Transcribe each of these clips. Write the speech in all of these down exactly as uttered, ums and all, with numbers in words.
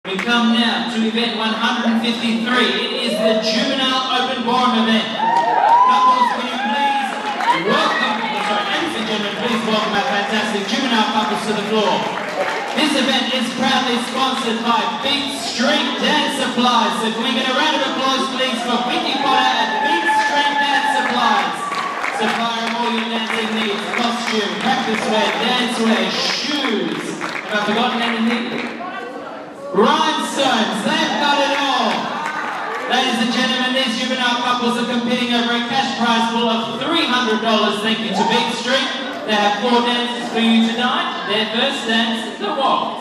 We come now to event one hundred fifty-three. It is the Juvenile Open Ballroom event. Couples, can you please welcome, oh, sorry, ladies and gentlemen, please welcome our fantastic juvenile couples to the floor. This event is proudly sponsored by Beat Street Dance Supplies. So can we get a round of applause, please, for Vicky Potter at Beat Street Dance Supplies. Supplier of all your dancing needs, costume, practice wear, dance wear, shoes. Have I forgotten anything? Rhinestones, they've got it all. Ladies and gentlemen, these juvenile couples are competing over a cash prize pool of three hundred dollars. Thank you to Beat Street. They have four dances for you tonight. Their first dance, the waltz.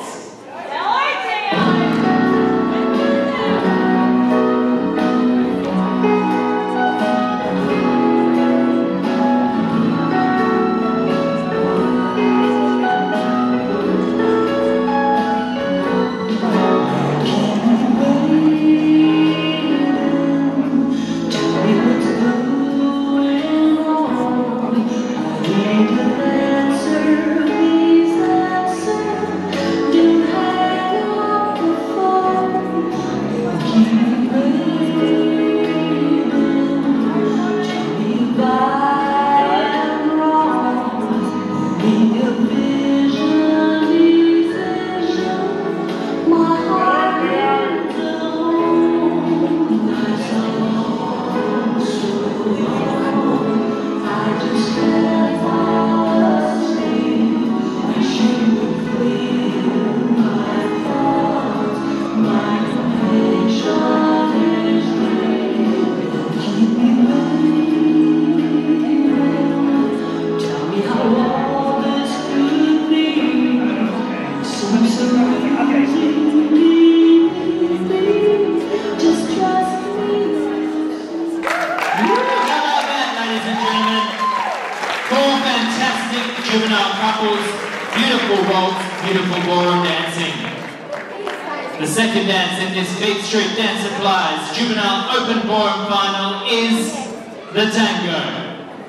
Juvenile couples, beautiful waltz, beautiful ballroom dancing. The second dance in this Beat Street Dance Supplies Juvenile Open Ballroom final is the tango.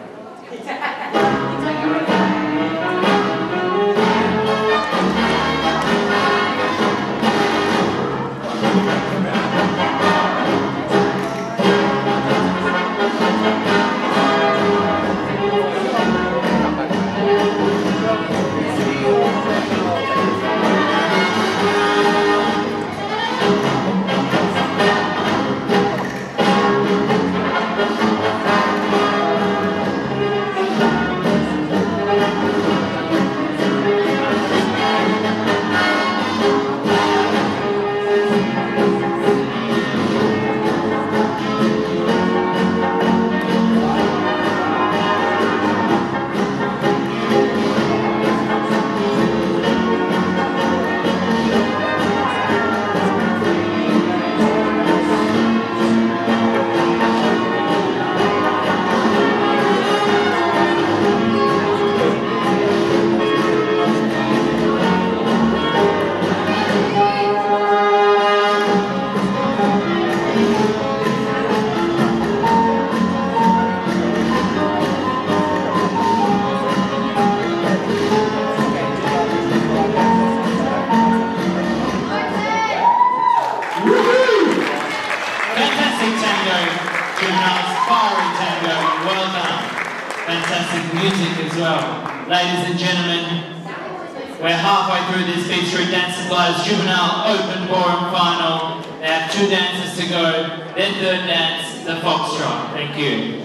Fantastic music as well. Ladies and gentlemen, we're halfway through this Beat Street Dance Supplies Juvenile Open Ballroom final. They have two dances to go. Their third dance, the foxtrot. Thank you.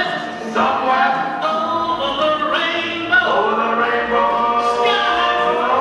Somewhere over the rainbow, over the rainbow, sky.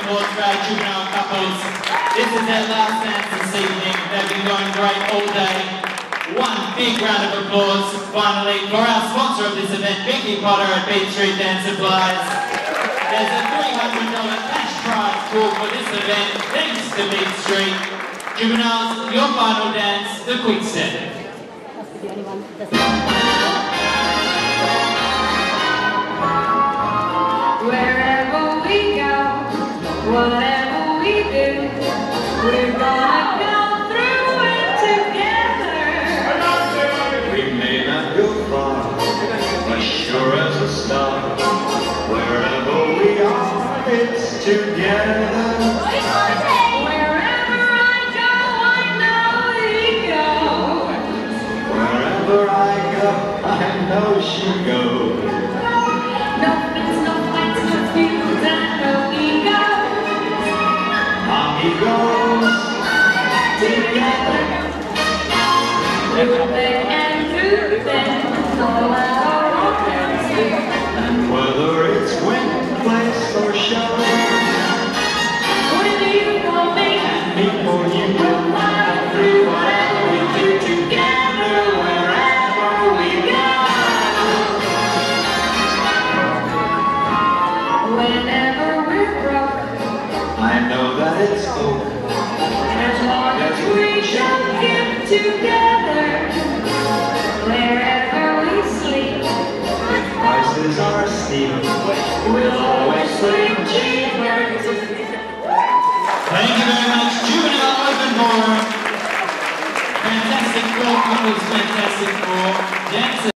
applause for our juvenile couples. This is their last dance this evening. They've been going great all day. One big round of applause, finally, for our sponsor of this event, Vicky Potter at Beat Street Dance Supplies. There's a three hundred dollar cash prize pool for this event, thanks to Beat Street. Juveniles, your final dance, the quick step. Wherever we go, whatever we do, we're gonna go through it together. We may not go far, but sure as a star. Wherever we are, it's together. Wherever I go, I know we go. Wherever I go, I know she goes. No fits, no fights, no feuds, and no egos. Amigos, Together, through thick and through thin, all our friends do. and whether it's wind, place, or show, With you for me, and me for you, we'll fly through whatever we do together, wherever we go. Whenever we're broke, I know that it's over. as long as we shall get together, wherever we sleep, Prices are steep. we'll always sleep cheaper. Thank you very much, Juvenile Open Ballroom. Fantastic four couples, fantastic four dancers.